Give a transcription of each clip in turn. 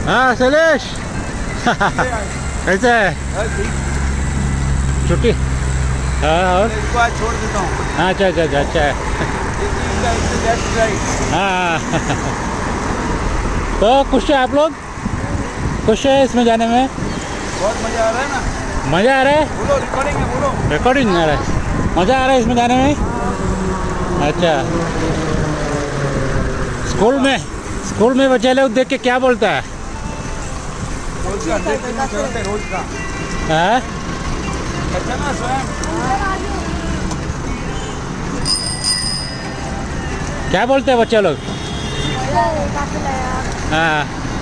हाँ शैलेश कैसे है? छुट्टी? हाँ और इसको आज छोड़ देता हूँ। हाँ अच्छा अच्छा अच्छा अच्छा है। हाँ तो खुश है आप लोग? खुश है इसमें जाने में? बहुत मजा आ रहा है ना? मज़ा आ रहा है? बोलो रिकॉर्डिंग है बोलो। रिकॉर्डिंग आ रहा है? मज़ा आ रहा है इसमें जाने में? अच्छा स्कूल में बच्चे लोग देख के क्या बोलता है? रोज का रोज का हाँ अच्छा ना स्वयं क्या बोलते हैं बच्चे लोग? हाँ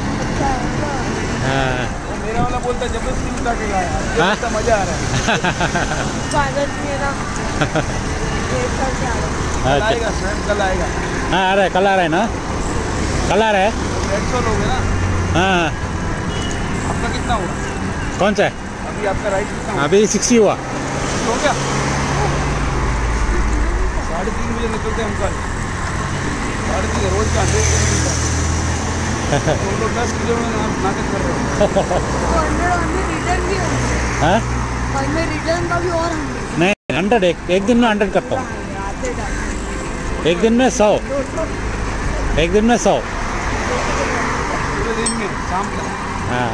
हाँ मेरा वाला बोलता है जबरदस्ती उठा के लाया। हाँ मजा आ रहा है। आएगा स्वयं कल आएगा। हाँ आ रहा है कल आ रहा है ना? कल आ रहा है 150 लोग है ना? हाँ आपका कितना हुआ? कौन सा है? अभी आपका राइट कितना हुआ? अभी 60 हुआ। तो क्या 3:30 बजे निकलते हैं हम कल। 3:30 रोज का 100 किलोमीटर। तो लोग 10 किलोमीटर नाटक कर रहे हो। रिटर्न भी हाँ में रिटर्न का भी और नहीं 100 एक दिन में 100 करता हूँ। एक दिन में 100 एक दिन में 100 पूरे दिन में शाम तक। हाँ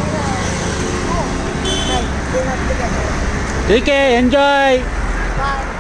ठीक है एंजॉय।